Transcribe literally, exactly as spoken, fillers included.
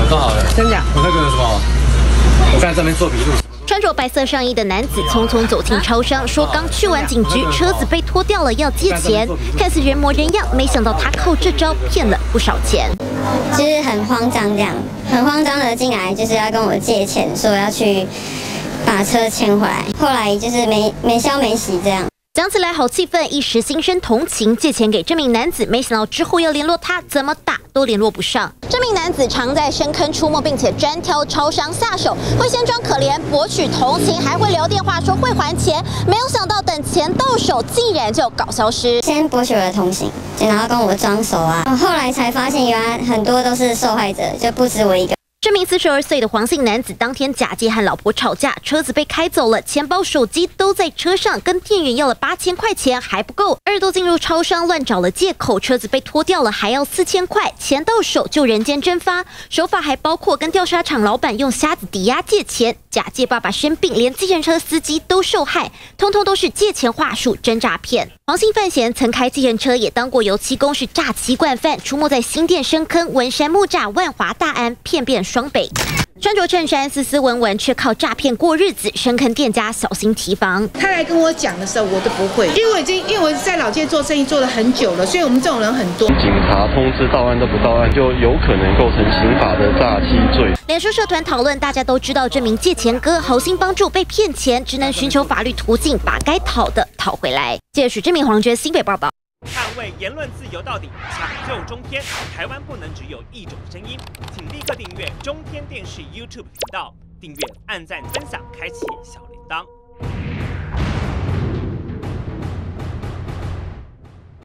装好了， 真假？ 我那个什么，我在这边做笔录。 穿着白色上衣的男子匆匆走进超商，说刚去完警局，车子被拖掉了，要借钱。看似人模人样，没想到他靠这招骗了不少钱。 就是很慌张，这样很慌张的进来，就是要跟我借钱，说要去把车牵回来。后来就是没没消没息这样。 讲起来好气愤，一时心生同情，借钱给这名男子，没想到之后要联络他，怎么打都联络不上。这名男子常在深坑出没，并且专挑超商下手，会先装可怜博取同情，还会留电话说会还钱。没有想到等钱到手，竟然就搞消失。 先博取我的同情，然后跟我装熟啊，后来才发现原来很多都是受害者，就不止我一个。 这名四十二岁的黄姓男子当天假借和老婆吵架，车子被开走了，钱包、手机都在车上，跟店员要了八千块钱还不够，二度进入超商乱找了借口，车子被拖掉了，还要四千块，钱到手就人间蒸发。手法还包括跟调查厂老板用瞎子抵押借钱，假借爸爸生病，连计程车司机都受害，通通都是借钱话术，真诈骗。黄姓范闲曾开计程车，也当过油漆工，是诈欺惯犯，出没在新店、深坑、文山、木栅、万华、大安，骗遍双北。穿着衬衫斯斯文文，却靠诈骗过日子，深坑店家小心提防。 他来跟我讲的时候，我都不会，因为我已经因为我在老街做生意做了很久了，所以我们这种人很多。 警察通知到案都不到案，就有可能构成刑法的诈欺罪。 脸书社团讨论，大家都知道这名借钱哥好心帮助被骗钱，只能寻求法律途径把该讨的讨回来。记者许志明、黄娟新北报道。 捍卫言论自由到底，抢救中天。台湾不能只有一种声音，请立刻订阅中天电视 YouTube 频道，订阅、按赞、分享，开启小铃铛。